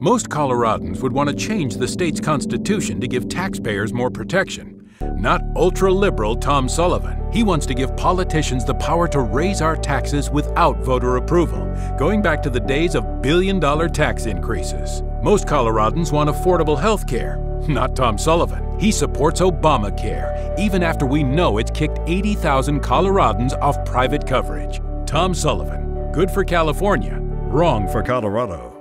Most Coloradans would want to change the state's constitution to give taxpayers more protection. Not ultra-liberal Tom Sullivan. He wants to give politicians the power to raise our taxes without voter approval, going back to the days of billion-dollar tax increases. Most Coloradans want affordable health care. Not Tom Sullivan. He supports Obamacare, even after we know it's kicked 80,000 Coloradans off private coverage. Tom Sullivan. Good for California, wrong for Colorado.